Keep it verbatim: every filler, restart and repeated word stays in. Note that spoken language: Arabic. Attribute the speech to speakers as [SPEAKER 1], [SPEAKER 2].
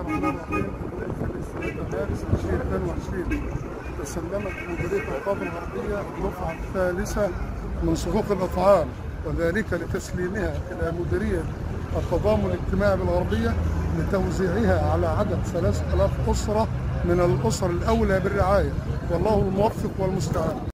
[SPEAKER 1] الرحمن الرحيم. الثلاثاء مارس ألفين واثنين وعشرين تسلمت مديرية الأوقاف الغربية الدفعة الثالثة من صكوك الأطعام، وذلك لتسليمها إلى مديرية التضامن الاجتماعي بالغربية لتوزيعها على عدد ثلاثة آلاف أسرة من الأسر الأولى بالرعاية، والله الموفق والمستعان.